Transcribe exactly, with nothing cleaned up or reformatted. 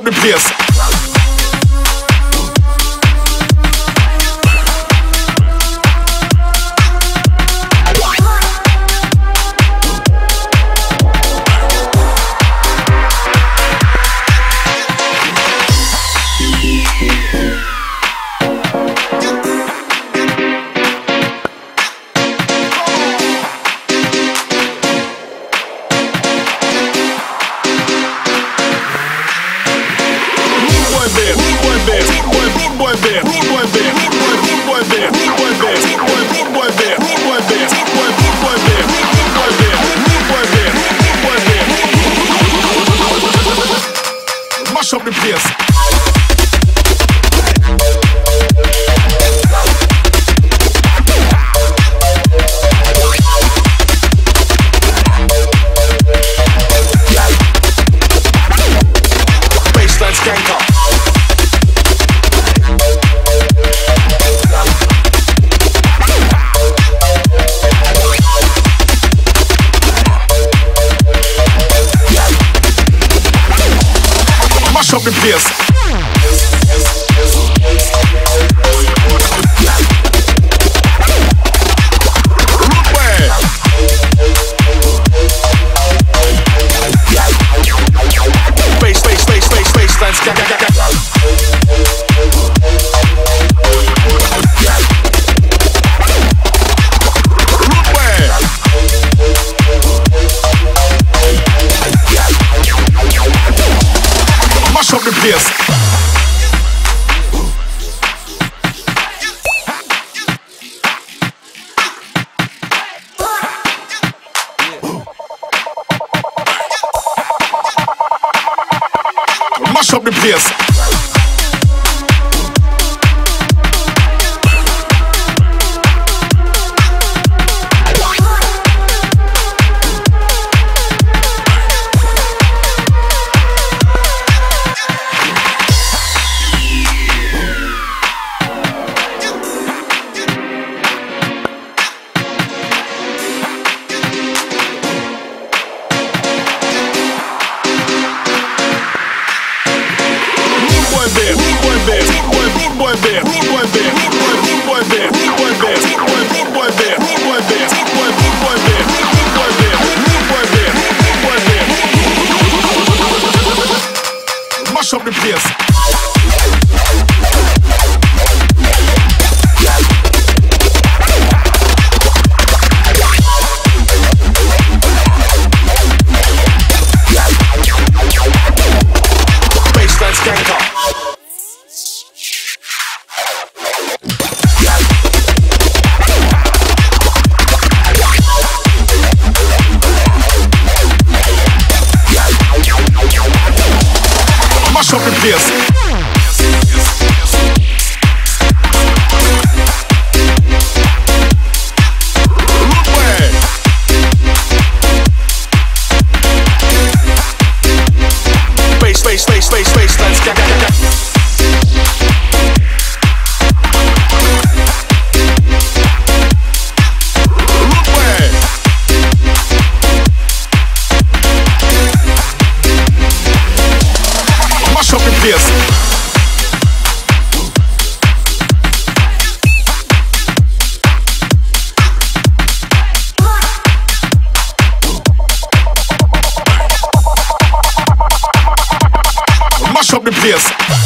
the place. Mash up the place. Baseline skanker. Mash up the place. Bass, bass, bass, bass, bass, dance, ga, ga, ga, ga. Mash up the place. Mash up the place. Mash up the place. Baseline skanker. Mash up the place. Bass, bass, bass, bass, bass, let's go, go, go, go. Mash up the place. Mash up the place.